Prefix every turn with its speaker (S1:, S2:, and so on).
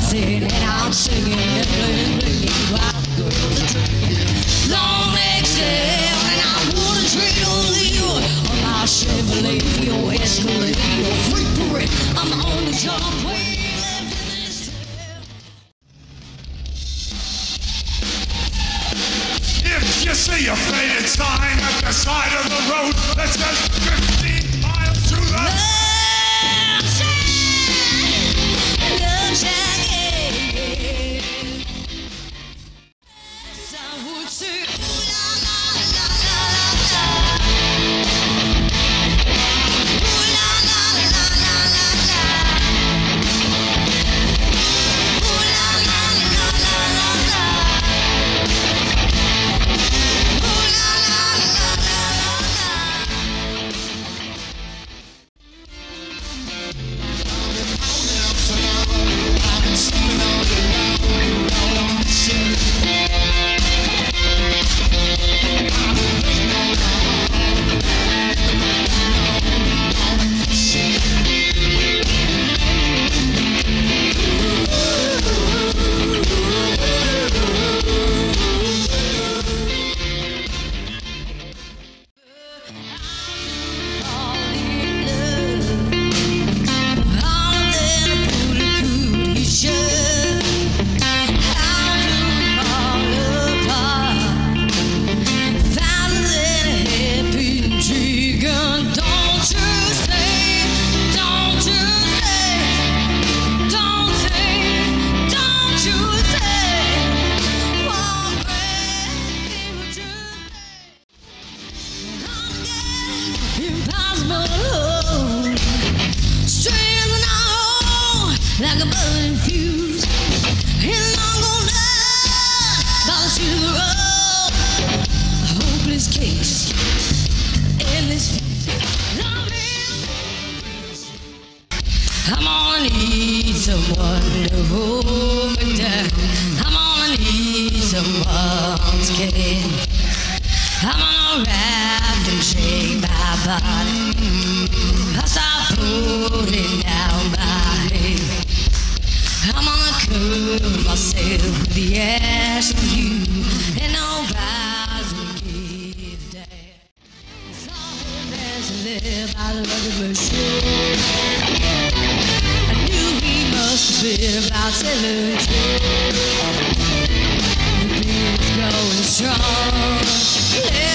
S1: nothing, and I'm singing and playing while the girls are drinking. Long exhale, and I wanna trade on you on my Chevrolet, your Escalade, your Freak Parade. I'm the only John Wayne left in this town.
S2: If you see a faded sign at the side of the road that says 15 miles to the like a burning fuse, and I'm gonna bounce to the road. A hopeless case, endless I'm gonna need someone to hold me down. I'm gonna need someone's care. I'm gonna wrap and shake my body. I start pulling down my head. I'm gonna curl myself with the ash of you, and nobody's gonna give a damn. Saw him dancing there by the rugged machine. I knew he must have been about 17. The beat was going strong. Yeah.